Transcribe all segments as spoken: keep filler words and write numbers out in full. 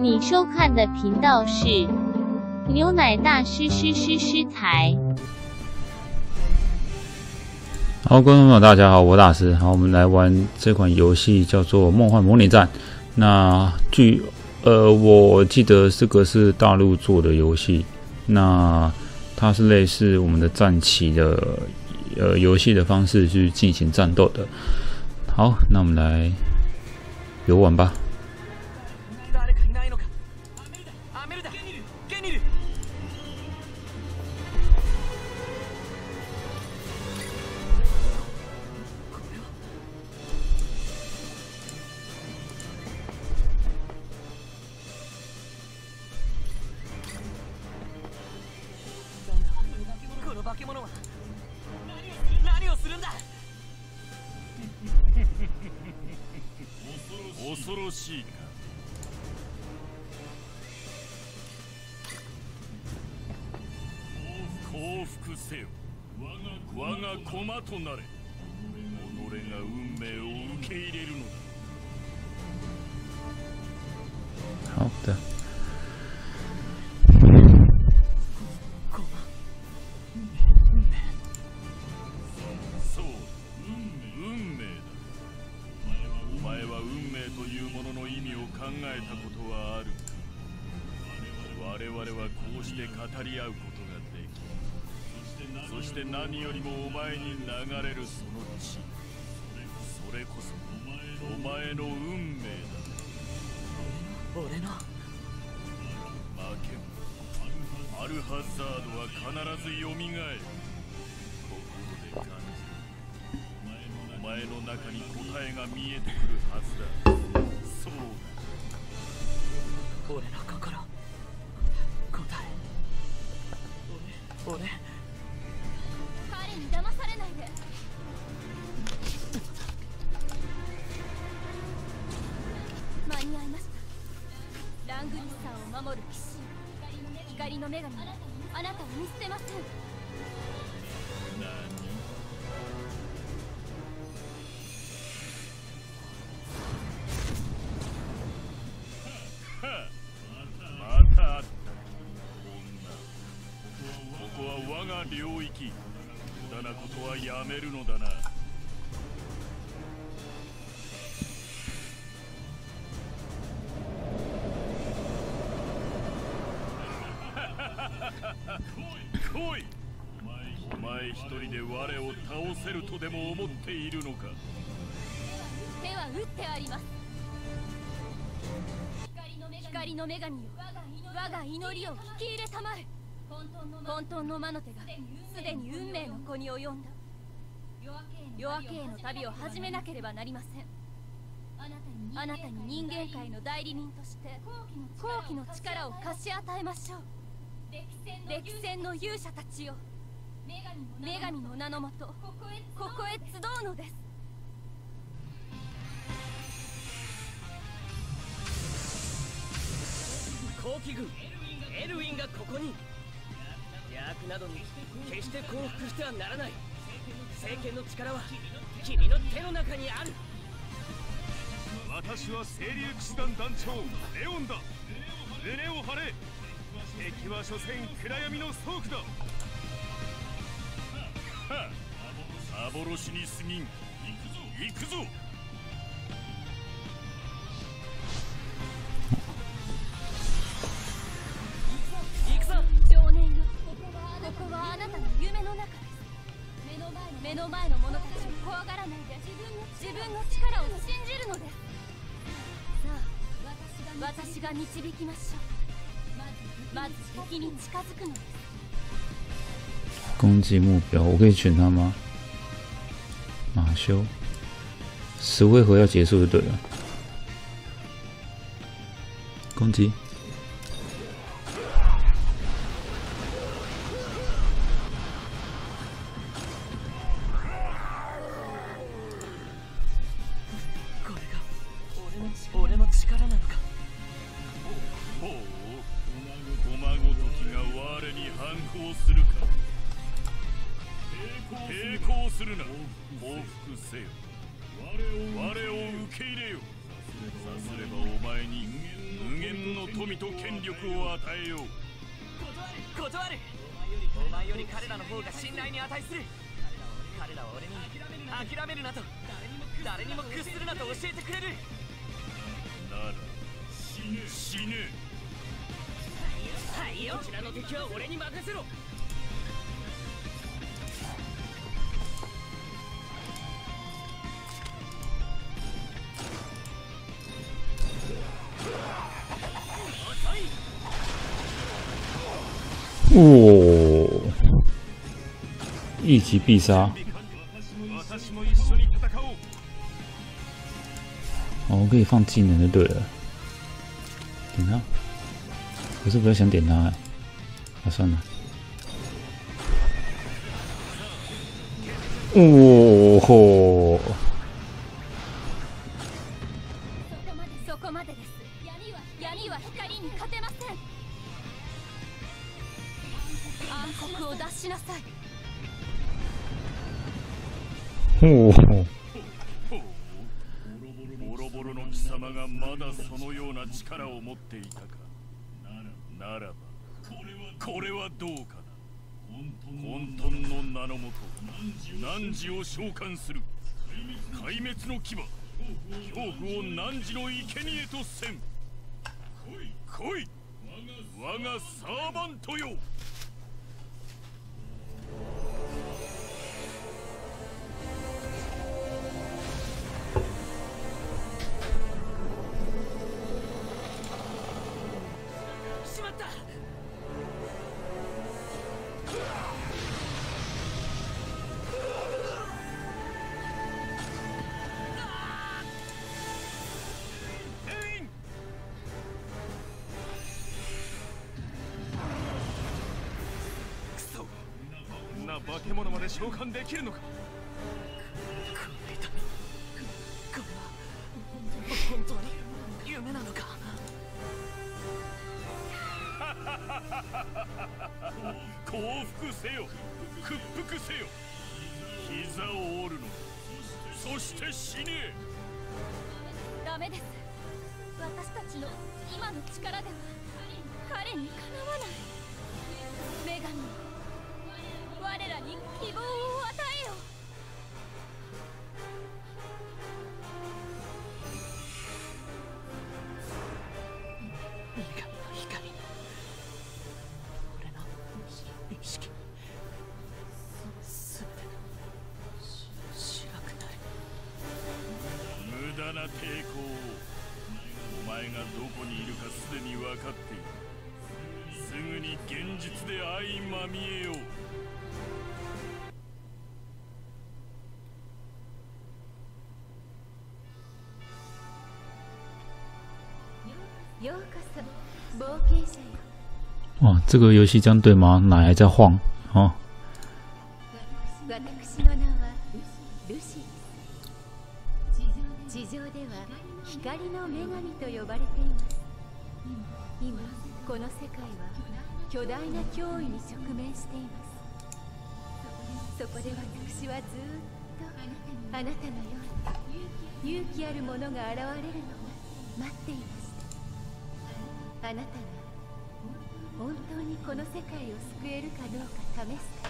你收看的频道是牛奶大师师师师台。 好，观众朋友，大家好，我大师。好，我们来玩这款游戏，叫做《梦幻模拟战》。那据呃，我记得这个是大陆做的游戏，那它是类似我们的战棋的呃游戏的方式去进行战斗的。好，那我们来游玩吧。 恐ろしいか。降伏せよ。我が駒となれ。己が運命を受け入れるのだ。 好的。 そう、運命だ。お前は運命というものの意味を考えたことはあるか。我々はこうして語り合うことができ、そして何よりもお前に流れるその血、それこそお前の運命だ。 俺の負けもアルハザードは必ずよみがえる。心で感じる。お前の中に答えが見えてくるはずだ。そうだ。 俺の心、答え。俺、俺。 彼に騙されないで。間に合いました。ラングリスさんを守る騎士、光の女神、あなたを見捨てません。 何？またあった。女。ここは我が領域。無駄なことはやめるのだな。来い。お前一人で我を倒せるとでも思っているのか。 手は打ってあります。光の女神よ、我が祈りを聞き入れたまえ。混沌の魔の手がすでに運命の子に及んだ。夜明けへの旅を始めなければなりません。あなたに人間界の代理人として好奇の力を貸し与えましょう。歴戦の勇者たちよ、女神の名のもとここへ集うのです。 後期軍エルウィンがここに。邪悪などに決して降伏してはならない。聖剣の力は君の手の中にある。 私は清流騎士団団長レオンだ。胸を張れ。敵は所詮暗闇の倉庫だ。はっ、幻に過ぎん。行くぞ。 行くぞ少年よ、ここはあなたの夢の中です。目の前の者たちを怖がらないで自分の力を信じるのです。さあ、私が導きましょう。まず敵に近づくのです。 攻击目标，我可以选他吗？马修，十回合要结束就对了。攻击。 これが俺の俺の力なのか。 ほう、駒ごときが我に反抗するか。抵抗するな。降伏せよ。我を受け入れよ。 すればお前に無限の富と権力を与えよう。 断る断る。お前より彼らの方が信頼に値する。彼らは俺に諦めるなと、誰にも屈するなと教えてくれる。 なら死ね。 はいよ、こちらの敵は俺に任せろ。 哦，一击必杀。哦，我可以放技能就对了。点他，可是不要想点他哎，啊算了。哦吼！ そこまでです。闇は闇は光に勝てません。暗黒を出しなさい。 おお。 ボロボロの貴様がまだそのような力を持っていたか。ならばこれはどうかな。混沌の名のもと汝を召喚する。壊滅の牙、恐怖を汝の生贄とせん。来い、我がサーバントよ。 しまった。 化け物まで召喚できるのか。 この痛み、これは本当に夢なのか。 降伏せよ、屈服せよ。膝を折るの、そして死ね。 ダメです。私たちの今の力では彼にかなわない。女神、我らに希望を与えよ。 女神の光、俺の意識すべて白くなる。 無駄な抵抗を。お前がどこにいるかすでに分かっている。すぐに現実で相まみえよう。 ようこそ冒険者よ。 哇，这个游戏这样对吗？奶还在晃哦。 私の名はルシー。地上では光の女神と呼ばれています。今この世界は巨大な脅威に直面しています。そこで私はずっとあなたのように勇気ある者が現れるのを待っていました。あなたが本当にこの世界を救えるかどうか試すから。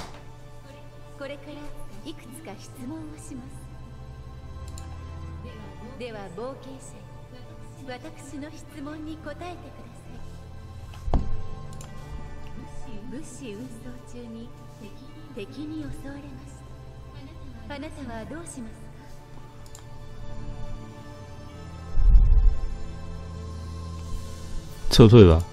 これからいくつか質問をします。では冒険者、私の質問に答えてください。物資運送中に敵に襲われました。あなたはどうしますか？ 撤退吧。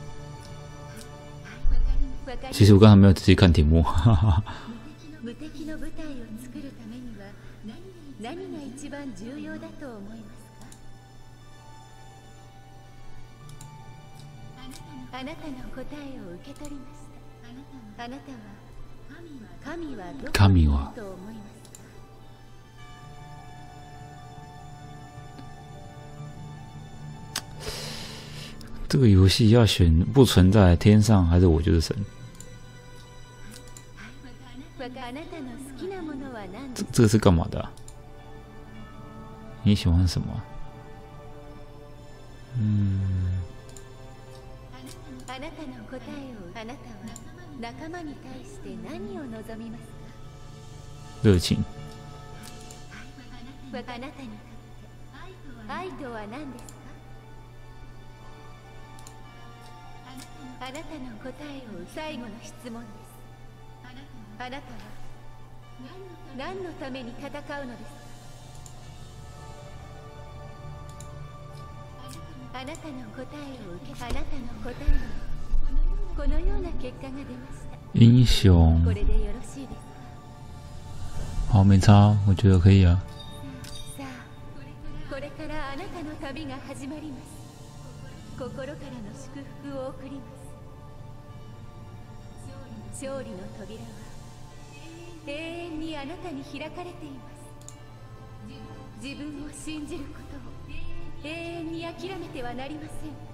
其实我刚才没有仔细看题目。 無敵の部隊を作るためには何が一番重要だと思いますか？あなたの答えを受け取りました。あなたは神はどこにいると思いますか？ 这个游戏要选不存在天上还是我就是神？这这个是干嘛的啊？你喜欢什么？ 嗯。 あなたの答えをあなたは仲間に対して何を望みますか？ 热情。 あなたにとって愛とは何ですか？あなたの答えを最後の質問です。あなたは何のために戦うのですか？あなたの答えを受け、あなたの答えにこのような結果が出ました。 英雄。 これでよろしいですか？ 好，没差，我觉得可以啊。 さあ、これからあなたの旅が始まります。心からの祝福を送ります。勝利の扉は永遠にあなたに開かれています。自分を信じることを永遠に諦めてはなりません。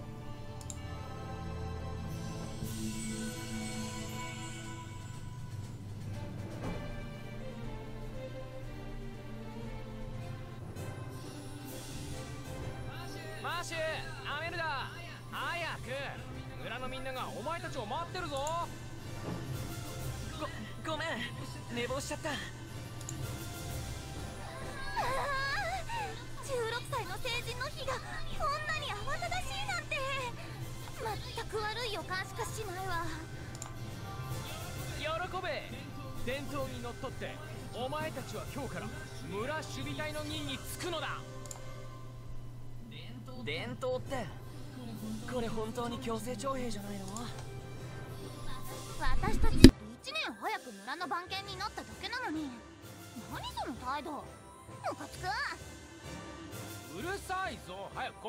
マーシュ、アメルダ、早く。村のみんながお前たちを待ってるぞ。ご、ごめん、寝坊しちゃった。 じゅうろくさいの成人の日がこんなに慌ただしいなんて。全く悪い予感しかしないわ。 喜べ。伝統にのっとってお前たちは今日から村守備隊の任に就くのだ。伝統ってこれ本当に強制徴兵じゃないの？ 私たちいちねん早く村の番犬になっただけなのに、何その態度。ムカつく。 うるさいぞ、早く来い。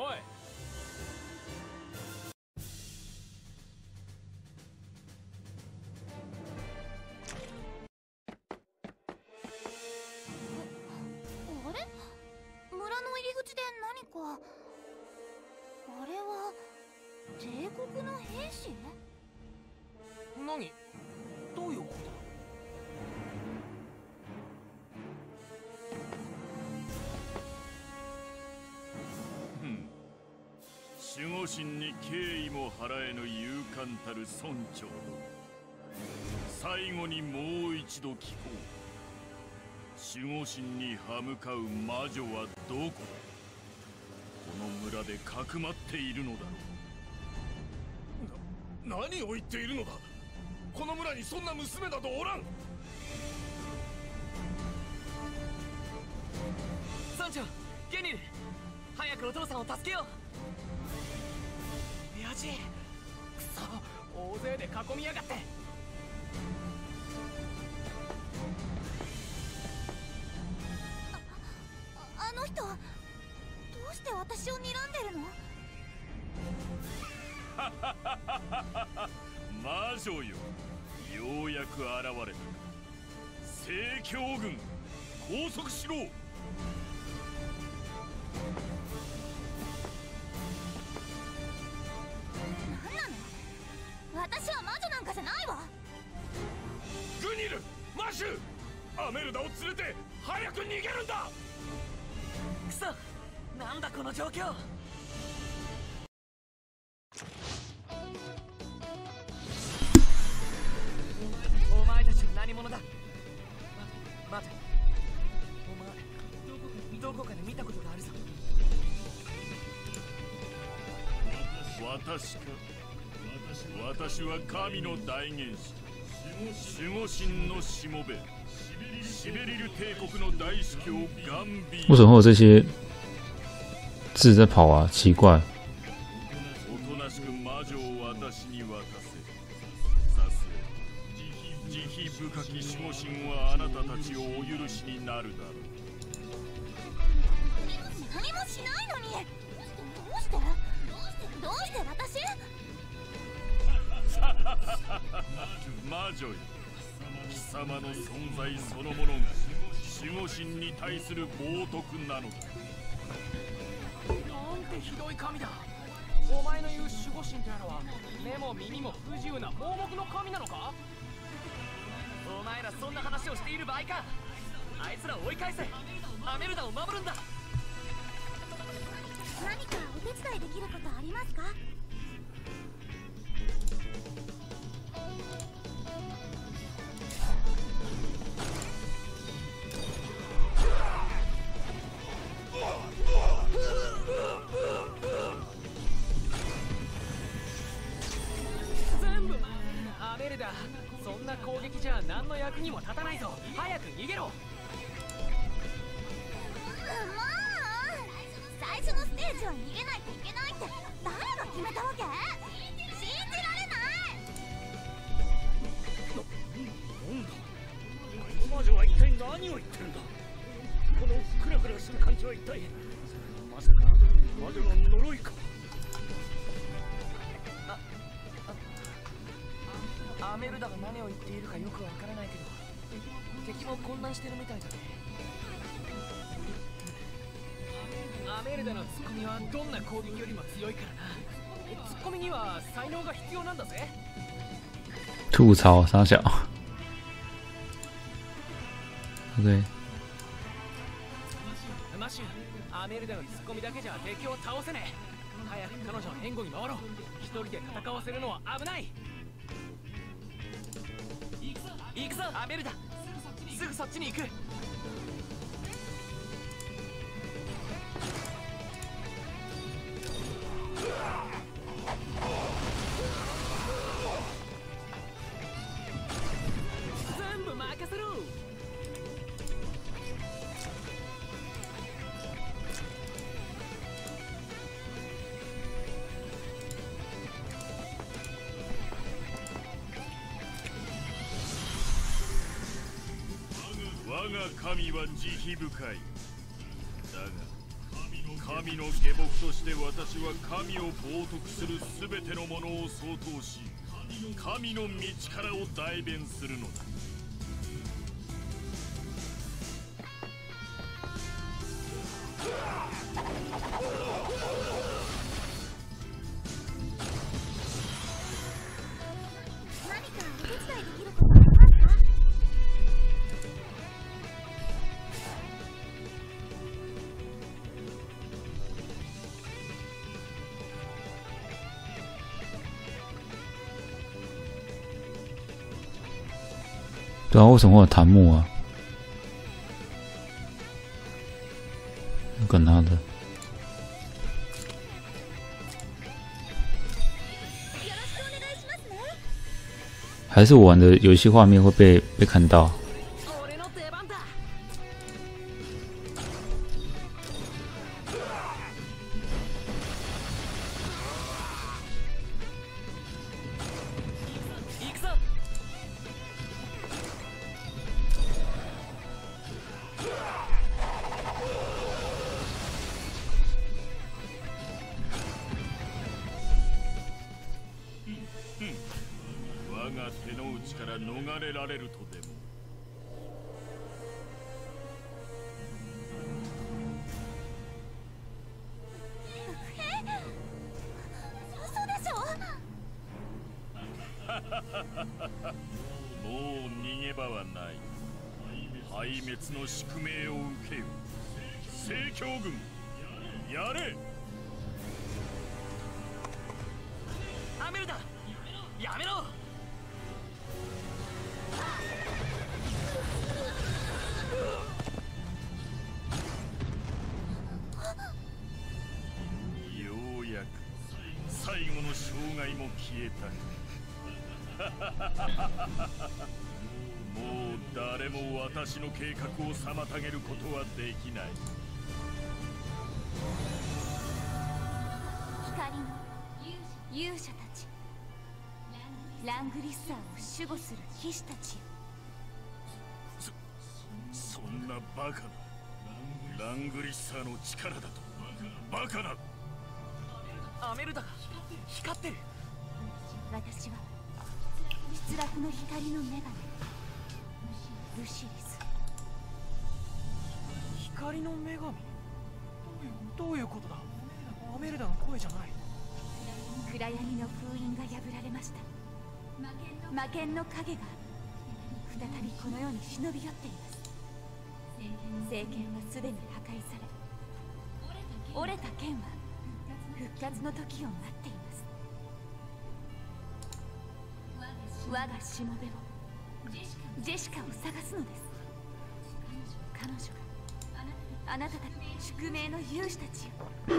あれ、村の入り口で何か。あれは帝国の兵士？ 何？どういうことだ？ 守護神に敬意も払えぬ勇敢たる村長の最後にもう一度聞こう。守護神に歯向かう魔女はどこだ？この村でかくまっているのだろう。な、何を言っているのだ。この村にそんな娘などおらん。 村長、ゲニル、早くお父さんを助けよう。ヤジ、くそ、大勢で囲みやがって。 あ、あの人どうして私を睨んでるの？ 魔女よ、ようやく現れた。聖教軍、拘束しろ。 私は魔女なんかじゃないわ。 グニル、マシュ、アメルダを連れて早く逃げるんだ。 くそ、なんだこの状況。お前たちは何者だ。待て、お前どこかで見たことがあるぞ。 私か。私は神の代言者、守護神のしもべ、シベリル帝国の大司教ガンビー。 为什么会有这些字在跑啊？奇怪。 おとなしく魔女を私に渡せ。さすが慈悲深き守護神はあなたたちをお許しになるだろう。 何もしないのに。どうしてどうして私？ 魔女よ、貴様の存在そのものが守護神に対する冒涜なのだ。 なんてひどい神だ。お前の言う守護神とやらは目も耳も不自由な盲目の神なのか？お前らそんな話をしている場合か。あいつらを追い返せ。アメルダを守るんだ。 う何かお手伝いできることありますか？ 全部アメルダ、そんな攻撃じゃ何の役にも立たないぞ。早く逃げろ。 もう最初のステージは逃げないといけないって誰が決めたわけ？信じられない。 なんだ、この魔女は一体何を言ってるんだ。このクラクラする感じは一体、まさか魔女の呪いか。 アメルダが何を言っているかよくわからないけど、敵も混乱してるみたいだね。アメルダのツッコミはどんな攻撃よりも強いからな。ツッコミには才能が必要なんだぜ。 吐槽傻小。OK。 マシュ、アメルダのツッコミだけじゃ敵を倒せねえ。早く彼女の援護に回ろう。一人で戦わせるのは危ない。行くぞアメルダ、すぐそっちに行く。全部任せろ。 我が神は慈悲深い。だが神の下僕として私は神を冒涜するすべてのものを相当し、神の道からを代弁するのだ。 何かお手伝いできることありますか？ 对啊，为什么会有弹幕啊？跟他的。还是我玩的游戏画面会被被看到？ 俺の出番だ。行くぞ。 我が手の内から逃れられるとでも。 嘘でしょ？ もう逃げ場はない。壊滅の宿命を受けよ。聖教軍、やれ。 アメルダ、やめろ。 ようやく最後の障害も消えた。もう誰も私の計画を妨げることはできない。 光の勇者たち、ラングリッサーを守護する騎士たちよ。 そそんなバカな。ラングリッサーの力だと。バカな。 アメルダが光ってる。 私は失落の光の女神ルシリス。 光の女神、どういうことだ。アメルダの声じゃない。 暗闇の封印が破られました。魔剣の影が再びこの世に忍び寄っています。聖剣はすでに破壊され、折れた剣は活の時を待っています。我がしもべをジェシカを探すのです。彼女があなたたち宿命の勇士たちよ、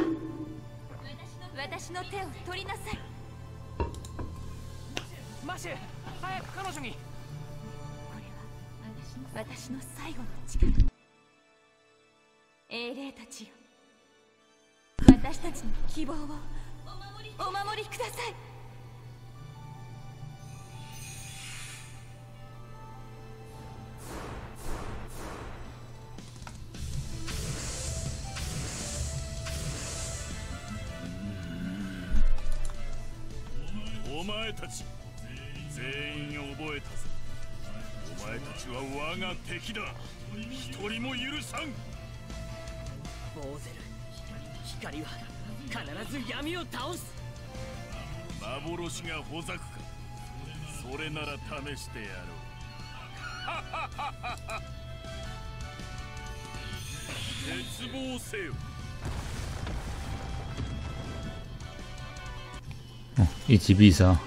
私の手を取りなさい。 マシュ、早く彼女に。 これは私の最後の力。英霊たちよ、私たちの希望をお守りください。 お前たち全員覚えたぞ。お前たちは我が敵だ。一人も許さん。 ボーゼル、光は必ず闇を倒す。 幻がほざくか。それなら試してやろう。絶望せよ。 哦，一击必杀。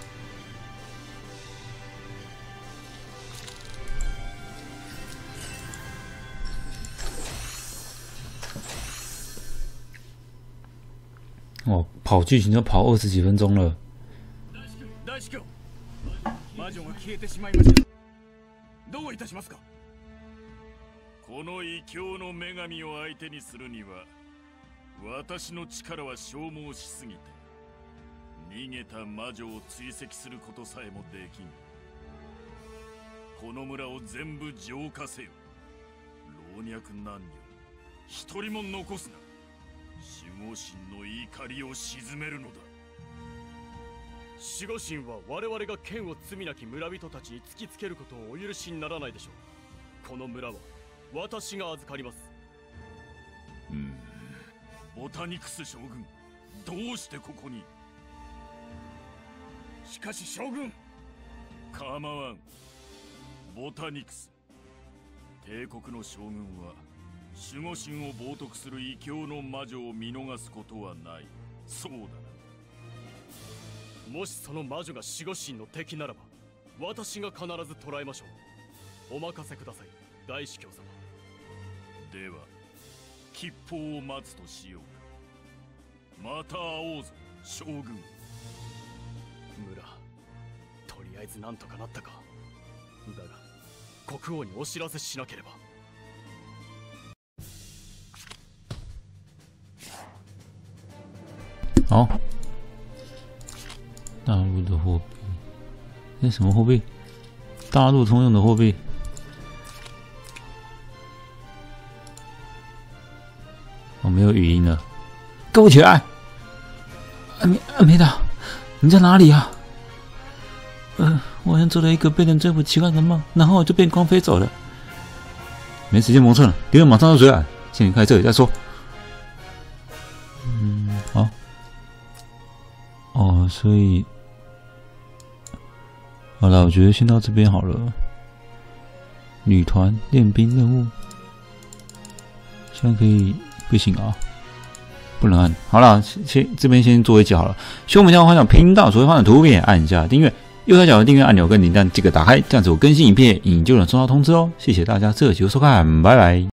哦，跑剧情就跑二十几分钟了。 大司教、魔女が消えてしまいました。どういたしますか。この異教の女神を相手にするには、私の力は消耗しすぎて。逃げた魔女を追跡することさえもできん。この村を全部浄化せよ。老若男女一人も残すな。守護神の怒りを鎮めるのだ。 守護神は我々が剣を罪なき村人たちに突きつけることをお許しにならないでしょう。この村は私が預かります。 うん、ボタニクス将軍、どうしてここに。しかし将軍、構わん。ボタニクス、帝国の将軍は守護神を冒涜する異教の魔女を見逃すことはない。そうだな。 もしその魔女が守護神の敵ならば、私が必ず捕らえましょう。お任せください、大司教様。 では吉報を待つとしようか。また会おうぞ将軍。 村、とりあえずなんとかなったか。だが国王にお知らせしなければ。 好，大陆的货币，那什么货币？大陆通用的货币。我、哦、没有语音了，给我起来！阿梅阿梅达，你在哪里啊？呃，我好像做了一个被人征服奇怪的梦，然后我就变光飞走了。没时间磨蹭了，敌人马上要追来，先离开这里再说。嗯，好。哦，所以好了，我觉得先到这边好了。女团练兵任务，现在可以不行啊，不能按。好了，先这边先做一集好了。希望我们将分享频道所会放的图片，按下订阅，右下角的订阅按钮跟铃铛记得打开，这样子我更新影片，你就能收到通知哦。谢谢大家这集的收看，拜拜。